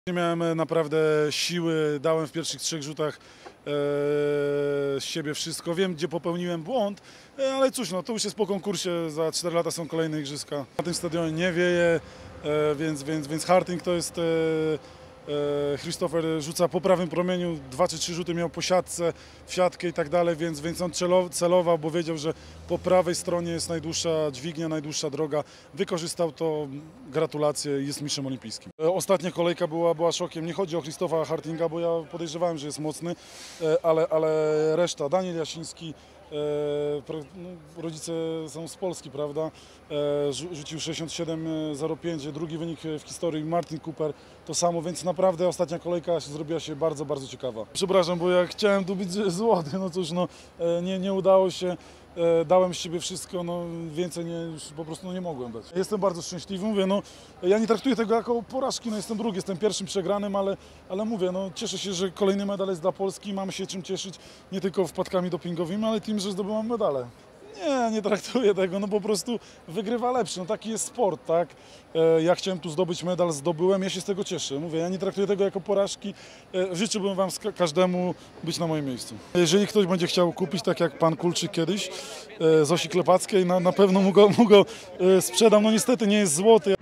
Nie miałem naprawdę siły, dałem w pierwszych 3 rzutach z siebie wszystko. Wiem, gdzie popełniłem błąd, ale cóż, no, to już jest po konkursie, za 4 lata są kolejne igrzyska. Na tym stadionie nie wieje, więc Harting to jest... Christopher rzuca po prawym promieniu, 2 czy 3 rzuty miał po siatce, w siatkę i tak dalej, więc on celował, bo wiedział, że po prawej stronie jest najdłuższa dźwignia, najdłuższa droga. Wykorzystał to, gratulacje, jest mistrzem olimpijskim. Ostatnia kolejka była szokiem. Nie chodzi o Christopha Hartinga, bo ja podejrzewałem, że jest mocny, ale reszta, Daniel Jasiński, rodzice są z Polski, prawda? Rzucił 67,05, drugi wynik w historii. Martin Cooper to samo, więc naprawdę ostatnia kolejka zrobiła się bardzo, bardzo ciekawa. Przepraszam, bo ja chciałem tu być złoty, no cóż, no, nie udało się. Dałem z siebie wszystko, no więcej już po prostu nie mogłem dać. Jestem bardzo szczęśliwy, mówię, no ja nie traktuję tego jako porażki, no jestem drugi, jestem pierwszym przegranym, ale mówię, no cieszę się, że kolejny medal jest dla Polski, mamy się czym cieszyć, nie tylko wpadkami dopingowymi, ale tym, że zdobywamy medale. Nie traktuję tego, no po prostu wygrywa lepszy, no taki jest sport, tak? Ja chciałem tu zdobyć medal, zdobyłem, ja się z tego cieszę. Mówię, ja nie traktuję tego jako porażki, życzyłbym wam każdemu być na moim miejscu. Jeżeli ktoś będzie chciał kupić, tak jak pan Kulczyk kiedyś, Zosi Klepackiej, na pewno mu go sprzedam, no niestety nie jest złoty.